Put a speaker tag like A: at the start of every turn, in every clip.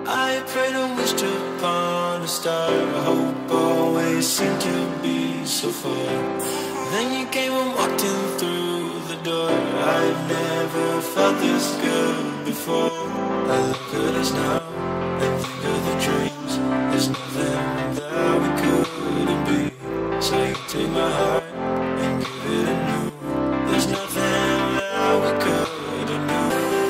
A: I prayed and wished upon a star. Hope always seemed to be so far. Then you came and walked in through the door. I've never felt this good before. I look at us now and think of the dreams. There's nothing that we couldn't be. So you take my heart and give it a new. There's nothing that we couldn't do.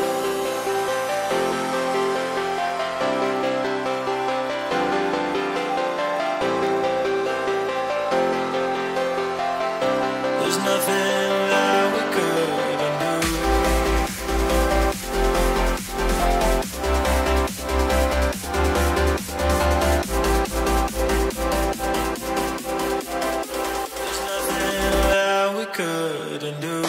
A: There's nothing that we couldn't do. There's nothing that we couldn't do.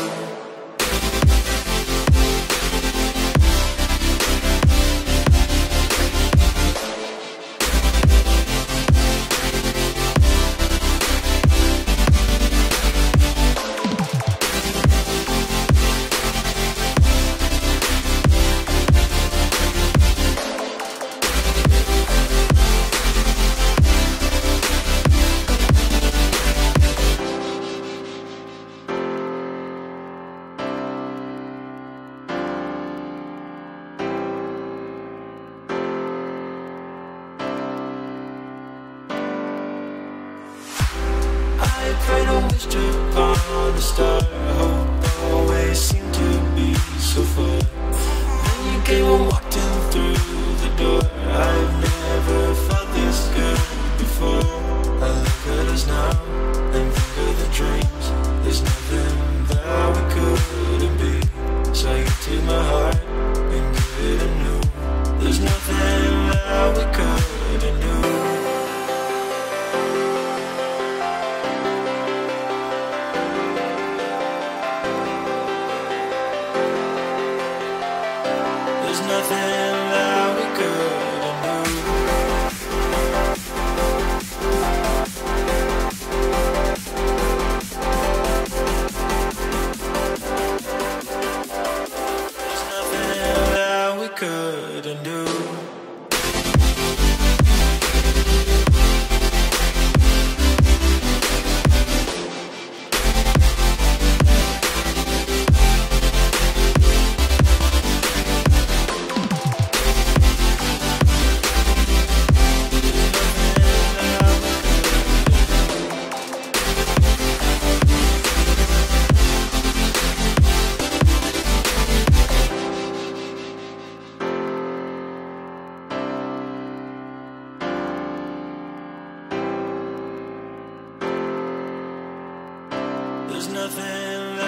A: I prayed and wished upon a star. Hope always seemed to be so far. Then you came and walked in through the door. I've never felt this good before. I look at us now and think of the dreams. There's nothing that we couldn't be. So you take my heart and give it a new. There's nothing that we couldn't do. There's nothing that we couldn't do. There's nothing that we couldn't do. There's nothing